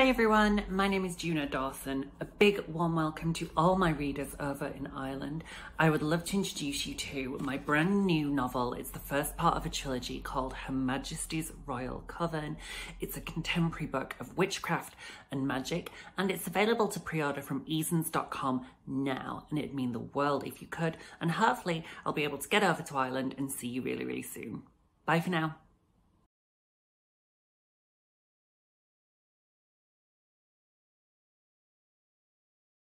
everyone, my name is Juno Dawson. A big warm welcome to all my readers over in Ireland. I would love to introduce you to my brand new novel. It's the first part of a trilogy called Her Majesty's Royal Coven. It's a contemporary book of witchcraft and magic, and it's available to pre-order from easons.com now, and it'd mean the world if you could, and hopefully I'll be able to get over to Ireland and see you really soon. Bye for now.